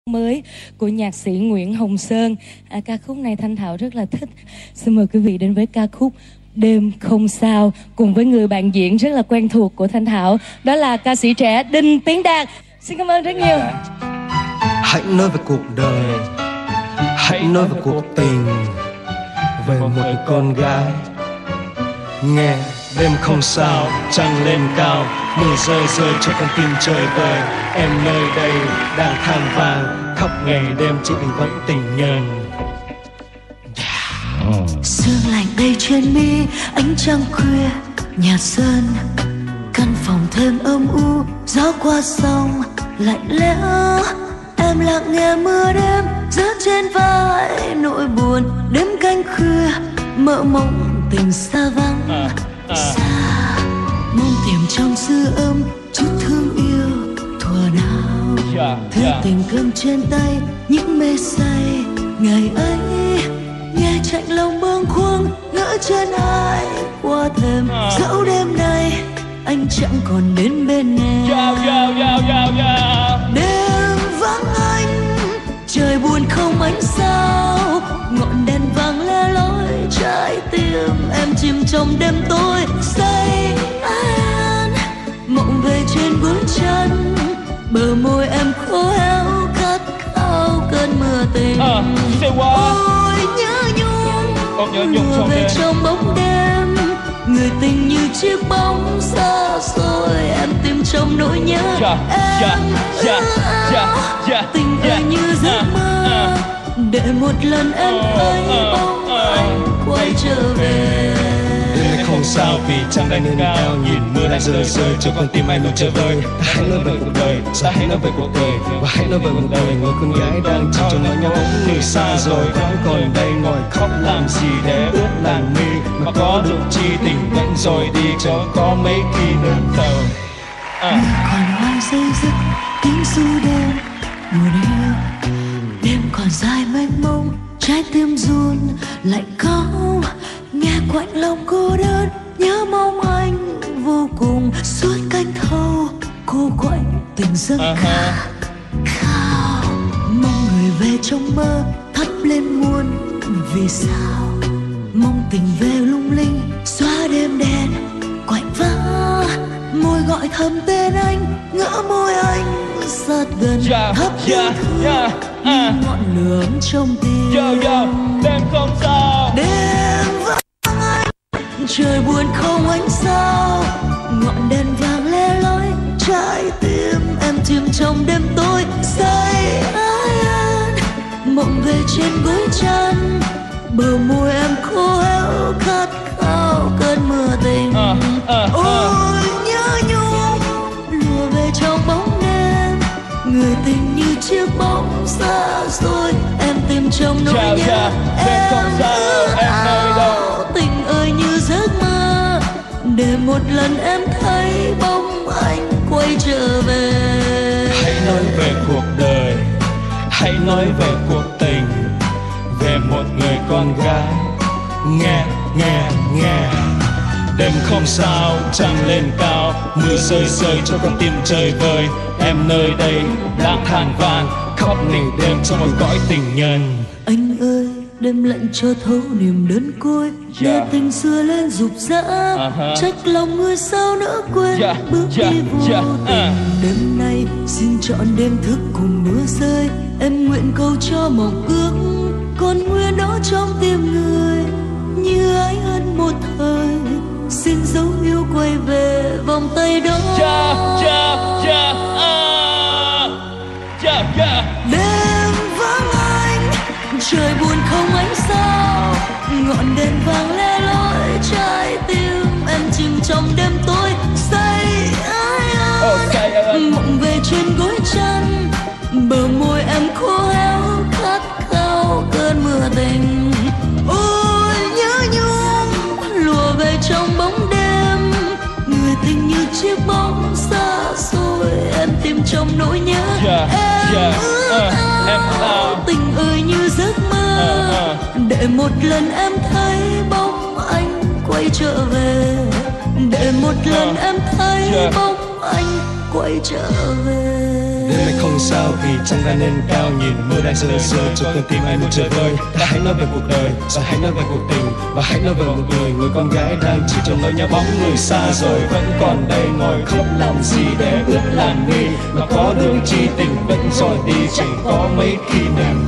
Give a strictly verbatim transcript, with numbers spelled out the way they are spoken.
mới của nhạc sĩ Nguyễn Hồng Sơn. À, ca khúc này Thanh Thảo rất là thích. Xin mời quý vị đến với ca khúc Đêm Không Sao cùng với người bạn diễn rất là quen thuộc của Thanh Thảo, đó là ca sĩ trẻ Đinh Tiến Đạt. Xin cảm ơn rất nhiều. Hãy nói về cuộc đời, hãy nói về cuộc tình, về một con gái. Nghe đêm không sao, trăng lên cao, mưa rơi rơi cho con tim trời vời. Em nơi đây đang than vàng, khóc ngày đêm chỉ vì vẫn tình nhân. Sương lạnh đây trên mi, ánh trăng khuya nhạt dần, căn phòng thêm âm u, gió qua sông lạnh lẽo. Em lặng nghe mưa đêm rớt trên vai, nỗi buồn đêm canh khuya mơ mộng tình xa vắng. Xa mong tìm trong dư âm chút thương yêu thuở nào, thứ tình cơm trên tay những mê say ngày ấy. Nghe chạnh lòng bâng khuâng ngỡ chân ai qua thềm, dẫu đêm nay anh chẳng còn đến bên em. Đêm vắng anh, trời buồn không ánh sao, ngọn đèn vàng le lói trái tim em chìm trong đêm tối. Say an mộng về trên bước chân, bờ môi em khô héo khát khao cơn mưa tình. Ôi nhớ nhung lùa về trong bóng đêm, người tình như chiếc bóng xa xôi em tìm trong nỗi nhớ. Em ước ao tình ơi như giấc mơ, để một lần em thấy bóng anh quay trở về. Đêm không sao vì trăng đang lên cao, nhìn mưa đang rơi rơi cho con tim anh luôn chờ vơi. Hãy nói về cuộc đời, sao hãy nói về cuộc đời, và hãy nói về một đời người con gái đang chìm trong nỗi nhớ. Người xa rồi vẫn còn đây ngồi khóc làm gì để ướt làn mi, mà có được chi tình vẫn rồi đi cho có mấy khi đơn thờ. Mưa còn hoài dây dứt tiếng ru đêm buồn yêu, đêm còn dài mênh mông trái tim run lạnh cóng. Nghe quạnh lòng cô đơn nhớ mong anh vô cùng, suốt canh thâu cô quạnh tình dâng khát khao. Mong người về trong mơ thắp lên muôn vì sao, mong tình về lung linh xóa đêm đen quạnh vắng. Môi gọi thầm tên anh, ngỡ môi anh sát gần thấp yêu thương như ngọn lửa trong tim. Đêm không sao, đêm vắng anh, trời buồn không ánh sao, ngọn đèn vàng le lói trái tim em chìm trong đêm tối. Say an mộng về trên gối chăn, bờ môi em khô héo khát khao cơn mưa tình. Ôi nhớ nhung lùa về trong bóng đêm, người tình như chiếc bóng xa xôi em tìm trong nỗi nhớ. Em ước ao tình ơi như giấc mơ, để một lần em thấy bóng anh quay trở về. Hãy nói về cuộc đời, hãy nói về cuộc tình, về một người con gái. Nghe, nghe, nghe. Đêm không sao, trăng lên cao, mưa rơi rơi cho con tim trời vời. Em nơi đây đang than vàng, khóc ngày đêm cho một cõi tình nhân. Anh ơi đêm lạnh cho thấu niềm đơn côi, để tình xưa lên rục rã. Trách lòng người sao nỡ quên bước đi vô tình. Đêm nay xin chọn đêm thức cùng mưa rơi, em nguyện cầu cho mộng ước còn nguyên đó trong tim người như ái ân một thời. Xin dấu yêu quay về vòng tay đó. Đêm vắng anh, trời buồn không ánh sao, ngọn đèn vàng le lói trái tim em chìm trong đêm tối. Say ai ơi mộng về trên gối chăn, bờ môi em khô héo khát khao cơn mưa tình. Ôi nhớ nhung lùa về trong bóng đêm, người tình như chiếc bóng xa xôi em tìm trong nỗi nhớ. Em ước ao tình ơi như giấc mơ, để một lần em thấy bóng anh quay trở về, để một lần em thấy bóng anh quay trở về. Đêm nay không sao vì trăng ga lên cao, nhìn mưa đang rơi rơi cho con tim anh một trời vơi. Ta hãy nói về cuộc đời, và hãy nói về cuộc tình, và hãy nói về một người, người con gái đang chỉ trong nỗi nhớ bóng người xa rồi vẫn còn đây ngồi khóc làm gì để ướt làn mi, mà có đương chi tình vẫn rồi đi, chẳng có mấy khi nào